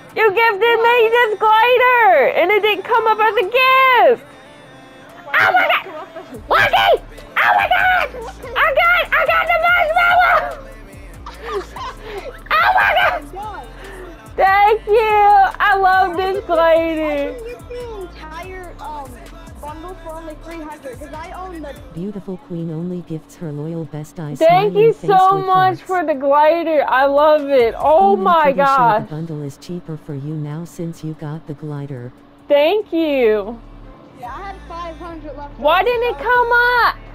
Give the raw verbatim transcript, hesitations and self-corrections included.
You gifted me this glider, and it didn't come up as a gift. Oh my god! Lucky! Oh my god! I got, I got the marshmallow! Oh my god! Thank you! I love this glider. I can get the entire um, bundle for only three hundred because I own the... Beautiful queen only gifts her loyal Bestie. Thank you so much for the glider. I love it. Oh my god. The bundle is cheaper for you now since you got the glider. Thank you. Yeah, I had five hundred left. Why didn't it come up?